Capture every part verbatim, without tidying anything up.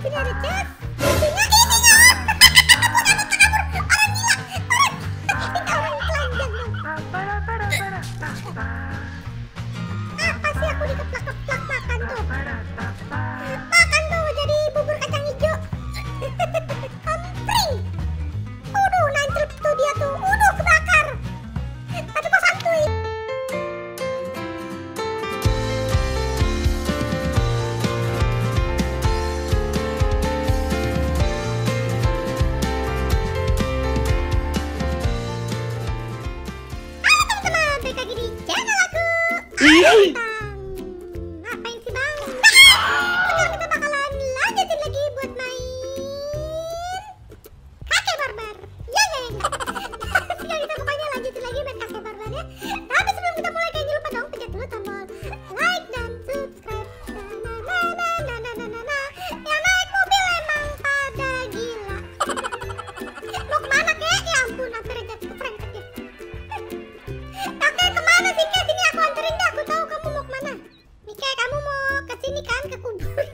sini ada chest. Isinya ini nggak. Orang telanjang dong. Apa sih aku dikeplak-keplak makan tuh? Makan tuh jadi bubur kacang hijau. Kampring. Uduh, nancep tuh dia tuh. Uduh, kebakar. Tapi kok santuy. Halo teman-teman, balik lagi di channel aku. Bang, ngapain sih bang? Sekarang kita bakalan lanjutin lagi buat main kakek barbar. Ya ya ya. Sekarang kita pokoknya lanjutin lagi main kakek barbar ya. Tapi sebelum kita mulai, kayaknya lupa dong pencet dulu tombol like dan subscribe. Nah nah nah nah nah nah nah nah. Yang naik mobil emang pada gila. Mau kemana kek? Ya ampun, hampir aja keprengket ya. Kakek kemana sih kek? Sini aku anterin deh. Aku tahu kamu mau kemana. Nih kek, kamu mau kesini kan, ke kuburan.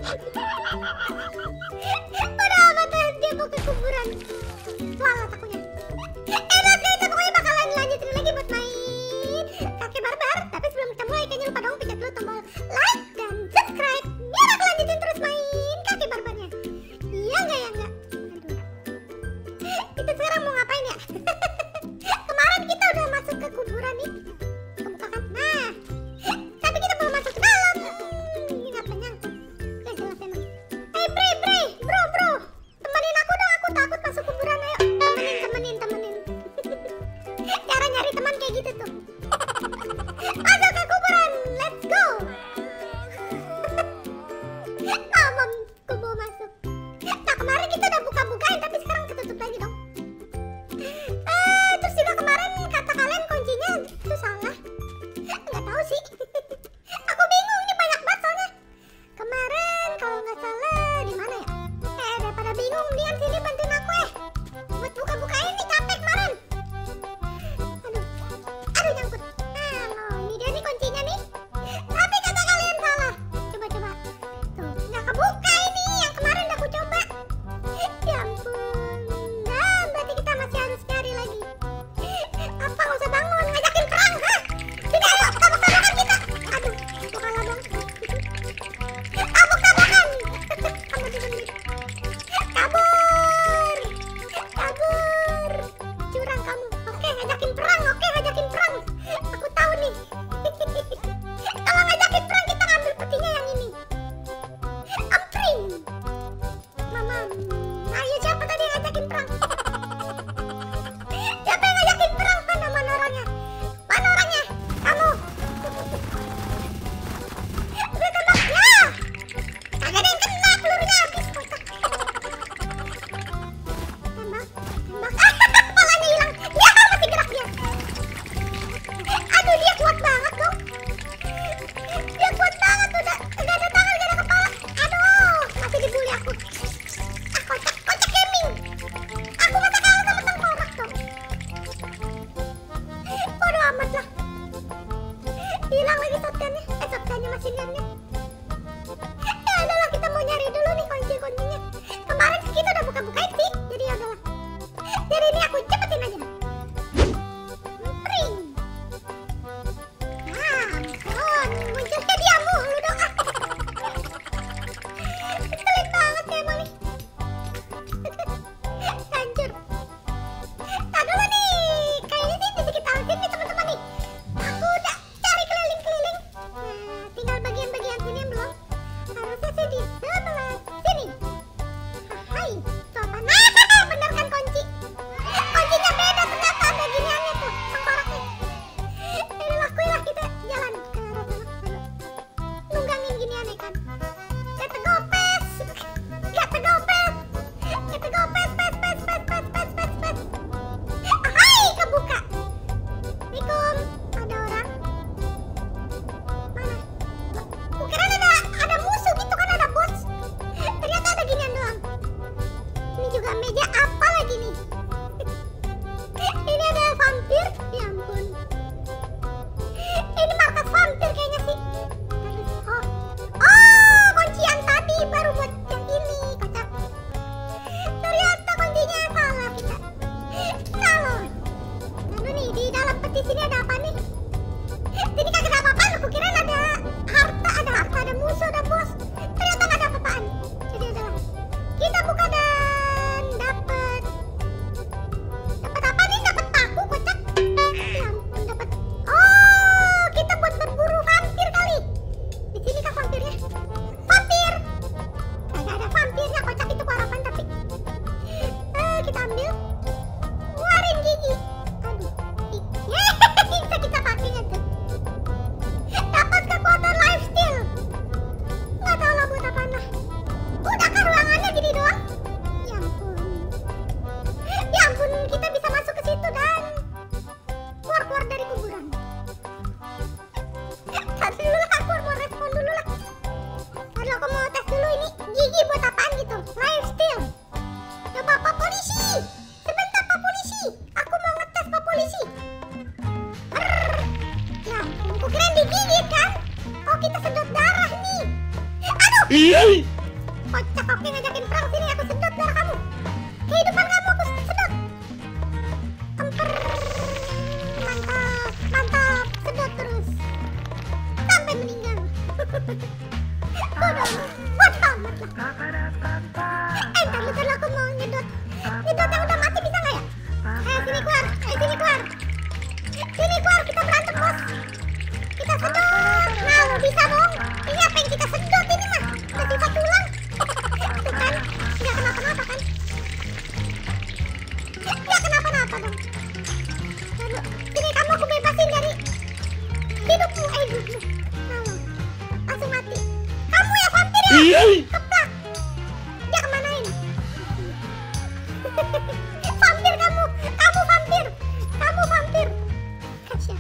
Udah amat ya, dia mau ke kuburan. Walat akunya. Eh udah, kita pokoknya bakalan lanjutin lagi buat main kakek barbar. Tapi sebelum kita mulai, kayaknya lupa dong pencet dulu tombol like dan subscribe biar aku lanjutin terus main kakek barbarnya. Iya nggak ya nggak? Aduh. Kita sekarang mau ngapain ya? Kemarin kita udah masuk ke kuburan nih. Kebuka kan? Nah, tapi kita belum masuk ke dalam. Hmm, ini nggak nyangkut. Gak jelas emang. Hey bre bre, bro bro, temenin aku dong. Aku takut masuk kuburan. Ayo, temenin temenin temenin. Cara nyari teman kayak gitu tuh. Masuk ke kuburan, let's go. Mamam, aku mau masuk. Nah kemarin kita udah buka-bukain, tapi sekarang ketutup lagi dong. Eh, terus juga kemarin kata kalian kuncinya itu salah. Nggak tahu sih. Aku bingung, ini banyak banget soalnya. Kemarin kalau nggak salah di mana ya? Eh, daripada bingung, mendingan sini bantuin aku eh. Buat buka-buka ini capek kemarin. Aduh, aduh nyangkut. Nah, oh, ini dia nih kuncinya nih. Tapi kata kalian salah. Coba-coba. Tuh, nggak kebuka ini. Yang kemarin udah aku coba. Ya ampun. Nah, berarti kita masih harus cari lagi. Apa nggak usah bangun, ngajakin perang, hah? Sini ayo, tabok-tabokan kita. Aduh, gua kalah dong. Tabok-tabokan. Kamu di menit. Kabur. Kabur. Curang kamu. Oke, ngajakin perang. Oke, ngajakin perang. Aku tahu nih. Kalau ngajakin perang kita ngambil petinya yang ini. Ampring. Mama. Ayo siapa tadi yang ngajakin perang? Siapa yang ngajakin perang? Mana mana orangnya? Mana orangnya? Kamu. Udah tembak ya. Kagak ada yang kena, pelurunya habis. Kocak. Tembak, tembak. Kepalanya hilang. Ya masih gerak dia. Aduh dia kuat banget dong. Dia kuat banget udah. Gak ada tangan, gak ada kepala. Aduh masih dibully aku. Ah kocak, kocak gaming. Aku mata kalah sama tengkorak dong. Bodoh amat lah. Hilang lagi shotgunnya. Eh shotgunnya masih gunnya. Ya udahlah, kita mau nyari dulu nih kunci-kuncinya. Kemarin sih kita udah buka-bukain sih. Jadi ya udahlah. Jadi ini aku cepetin aja. Pring. Nah, ampun. Munculnya dia mulu dong. Ah. Keselin banget ya emang nih. Hancur. Nah dulu nih, kayaknya sih di sekitar sini teman-teman nih. Aku udah cari keliling-keliling. Nah, tinggal bagian-bagian sini yang belum. Harusnya sih di sebelah sini. Hai, tuh apa? Nah, bener kan kunci. Kuncinya beda ternyata, ada giniannya tuh, tengkoraknya. Ini lakuin kita jalan ke arah sana. Nunggangin giniannya kan. Gak tegopes. Gak tegopes. Gak tegopes, pes, pes, pes, pes, pes, pes, pes. Hai, kebuka. Assalamualaikum. Ada orang? Mana? Kukira ada ada musuh gitu kan, ada bos. Kocak, oke ngajakin perang sini, aku sedot darah kamu. Kehidupan kamu aku sedot. Kemper. Mantap, mantap, sedot terus sampai meninggal. Bodoh, bodoh amat lah. Eh, ntar lu aku mau nyedot. Nyedot yang udah mati bisa nggak ya? Eh, sini keluar, eh sini keluar. Sini keluar, kita berantem bos. Kita sedot. Nah, lu bisa dong. Ini apa yang kita sedot ini mah? Udah sisa tulang. Tuh kan, nggak kenapa-napa kan? Nggak kenapa-napa dong. Lalu, sini kamu aku bebasin dari hidupmu, eh hidupmu. Nah, langsung mati. Kamu ya vampir ya? Keplak. Dia kemana ini? Vampir kamu, kamu vampir, kamu vampir. Kasya.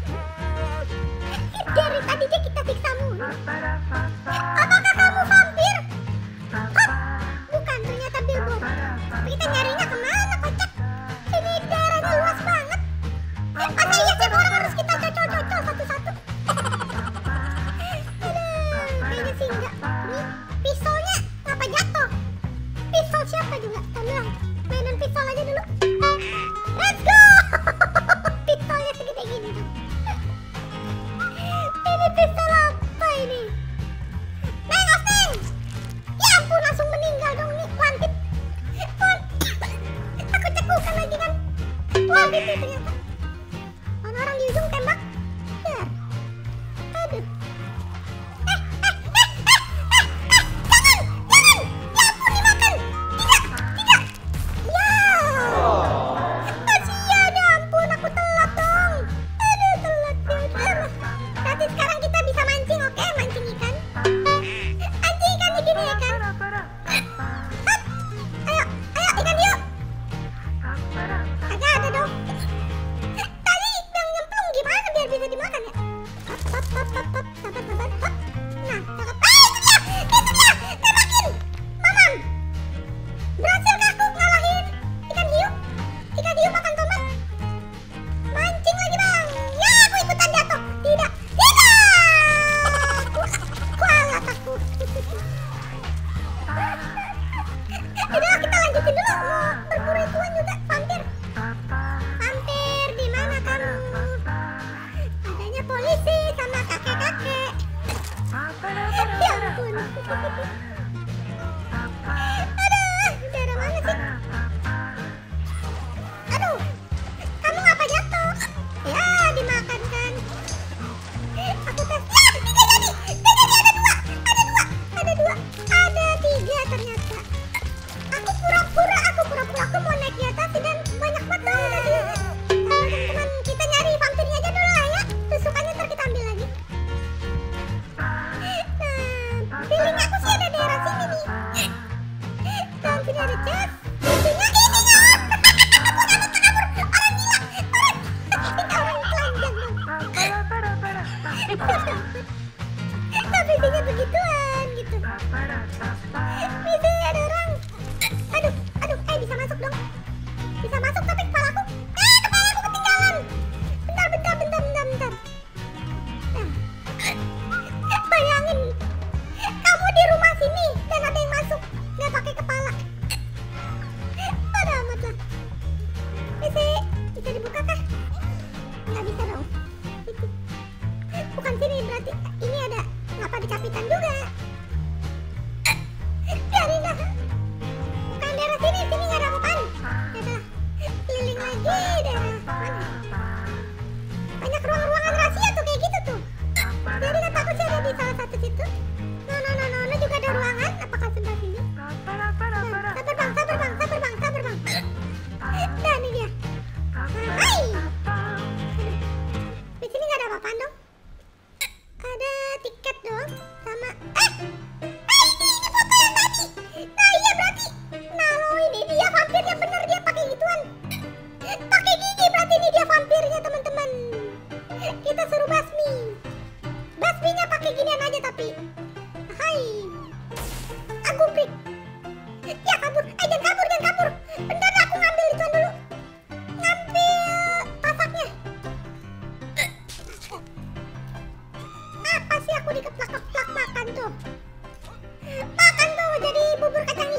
Dari tadi dia kita siksa mulu. Apakah kamu vampir? Hop. Bukan, ternyata billboard. Kita nyarinya kemana kocak? Ini daerahnya luas banget. Masa iya sih orang harus kita cocol-cocol satu-satu? Aduh, kayaknya sih enggak. Nih, pistolnya ngapa jatuh? Pistol siapa juga? Tolong, mainan pistol aja dulu. Let's go! Pistolnya segede gini dong. Ini pistol apa ini? Nengos, neng! Ya ampun, langsung meninggal dong nih, wantit. Aku cekukan lagi kan. Wantit nih ternyata. Orang di ujung tembak. Ya. Aduh. Eh, eh, eh, eh, eh, eh, jangan, jangan. Ya ampun, dimakan. Tidak, tidak. Ya. Kasihan, ya ampun, aku telat dong. Aduh, telat. Berarti sekarang kita bisa mancing, oke? Mancing ikan. Mancing ikan di gini ya kan? Hop. Ayo, ayo ikan yuk. Agak ada dong.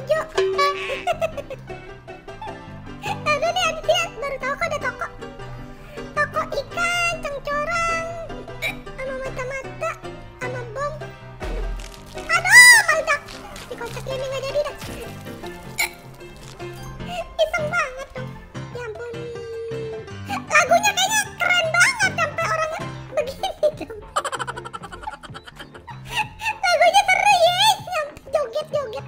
hijau. Aduh nih, ada sih, baru tahu kok ada toko. Toko ikan, cengcorang, sama mata-mata, sama bom. Aduh, meledak. Si kocak ini nggak jadi dah. Iseng banget dong. Ya ampun. Lagunya kayaknya keren banget sampai orangnya begini dong. Lagunya seru ya, joget-joget.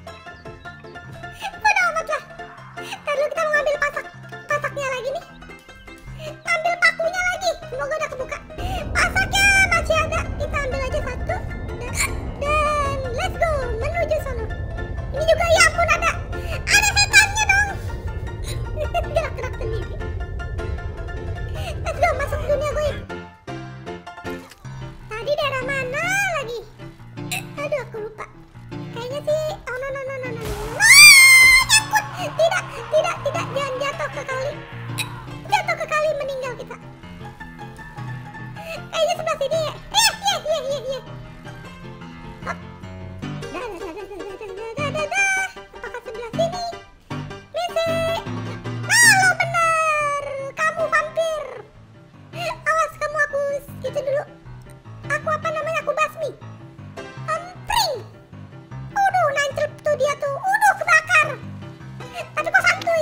Udah amat lah. Ntar dulu kita mau ngambil pasak, pasaknya lagi nih. Ambil pakunya lagi, semoga udah kebuka. Pasaknya masih ada, kita ambil aja satu. Dan, dan let's go, menuju sono. Ini juga ya ampun ada, ada setannya dong. Gerak-gerak sendiri. Let's go, masuk dunia goib. Tadi daerah mana lagi? Aduh, aku lupa. Kayaknya sih, oh no no no no no no. Ah, nyangkut. Tidak, tidak, tidak, jangan jatuh ke kali. Jatuh ke kali meninggal kita. Kayaknya sebelah sini ya. Eh, iya, iya, iya, iya. Hop. Dah, dah, dah, dah, dah, dah, dah, dah, dah, dah. Apakah sebelah sini? Misi. Halo, benar. Kamu vampir. Awas kamu, aku itu dulu. Aku apa namanya? Aku basmi. Ampring. Uduh, nancep tuh dia tuh. Uduh, kebakar. Tapi kok santuy.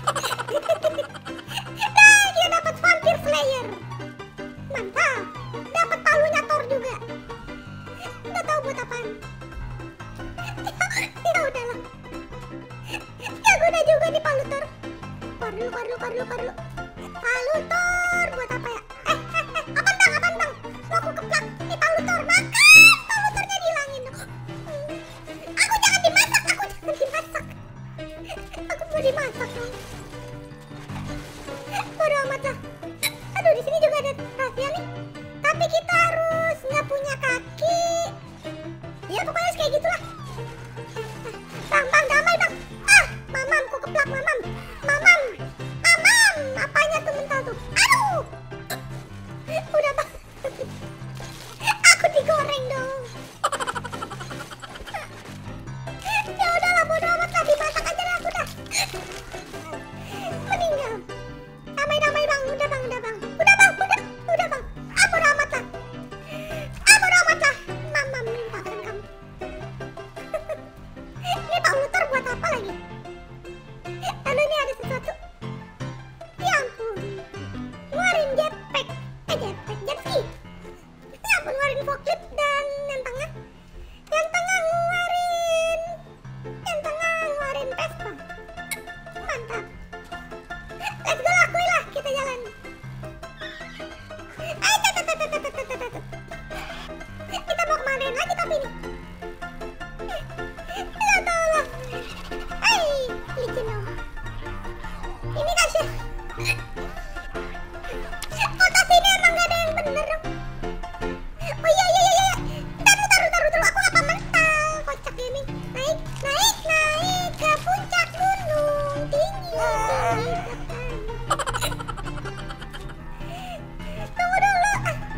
Nah, dia dapat vampir slayer. Mantap. Dapat palunya Thor juga. Nggak tahu buat apaan. Ya udahlah. Ya guna juga nih palu Thor. Keluar dulu, keluar dulu, keluar dulu, keluar dulu. Palu Thor buat apa ya? Eh, eh, eh, apaan bang, apaan bang? Mau aku keplak nih palu Thor. Makan palu Thornya dihilangin dong. Hmm. Aku jangan dimasak, aku jangan dimasak. Aku mau dimasak dong. Bodoh amat lah. Aduh, di sini juga ada rahasia nih. Tapi kita harus nggak punya kaki. Ya pokoknya harus kayak gitulah. Bang, bang, damai bang. Ah, mamam, kok keplak mamam. Mamam, mamam. Apanya tuh mental tuh? Aduh. Udah bang. Aku digoreng dong. Ya udahlah, bodoh amat lah, dimasak aja lah aku dah. Meninggal. Damai-damai bang, udah bang, udah bang. Udah bang, udah, udah bang. Ah, bodoh amat lah. Ah, bodoh amat lah. Mama mintakan kamu. Ini Pak Luthor buat apa lagi? Lalu ini ada sesuatu. Ya ampun. Ngeluarin jetpack. Eh, jetpack, jet ski. Ya ampun, ngeluarin forklift dan yang tengah. Yang tengah ngeluarin. Yang tengah ngeluarin Vespa. Mantap. Let's go, lakuin lah, kita jalan. Ayo, tet, tet, tet, tet, tet, tet, tet. Kita mau kemana lagi tapi nih? Tidak tahu lah. Hai, licin dong. Ini kasih. Kota sini emang gak ada yang bener dong. Oh iya iya iya. Taruh taruh taruh taruh. Aku apa mental? Kocak ini. Naik naik naik ke puncak gunung tinggi. Tunggu dulu.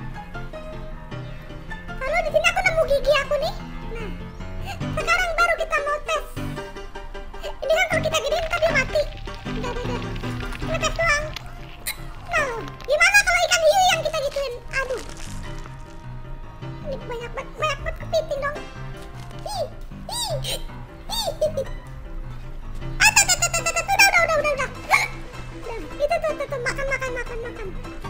Lalu di sini aku nemu gigi aku nih. Nah, sekarang baru kita mau tes. Ini kan kalau kita gedein tadi mati. Udah udah udah. Ngetes doang. Nah, gimana kalau ikan hiu yang kita gituin? Aduh. Ini banyak banget, banyak banget kepiting dong. Hi, hi, hi. Ah, tuh, tuh, tuh, tuh, tuh, udah, udah, udah, udah, udah. Nah, itu tuh, tuh, tuh, makan, makan, makan, makan.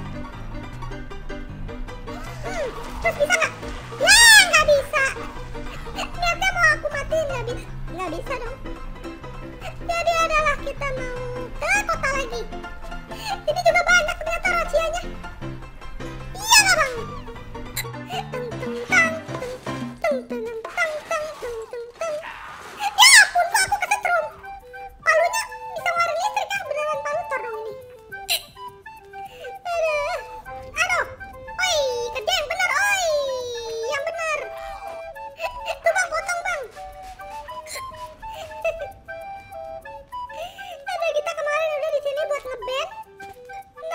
Hmm, terus bisa nggak? Ya, nggak bisa. Niatnya mau aku matiin, nggak bisa, nggak bisa dong. Jadi adalah kita mau ke kota lagi. Ini juga banyak ternyata rahasianya. Iya lah bang. Tung tung tang tung tung tung tang tang tung tung tung. Ya ampun, kok aku kesetrum. Palunya bisa ngeluarin listrik kan, beneran palu Thor dong ini. Aduh, aduh. Oi, kerja yang bener, oi, yang bener. Tuh bang, potong bang. Ada kita kemarin udah di sini buat ngeband.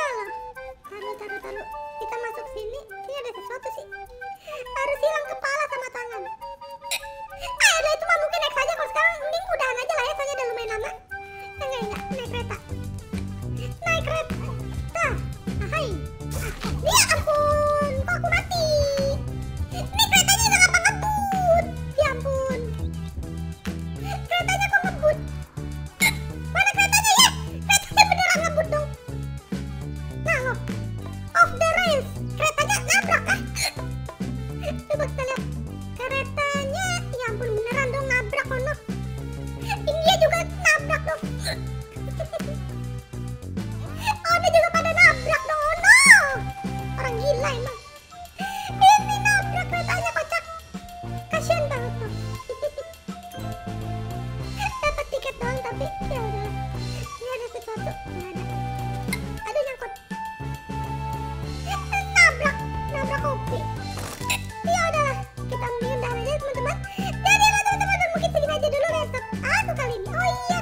Oh, dia juga pada nabrak dong. Oh, no. Orang gila emang. Ini nabrak keretanya, kocak. Kasian banget tuh. Dapat tiket doang tapi ya udah. Ini ada sesuatu. Nggak ada. Aduh, nyangkut. Nabrak, nabrak kopi. Ya udahlah, kita mendingan dah aja teman-teman. Jadi teman-teman mungkin segini aja dulu laptop aku kali ini. Oh iya.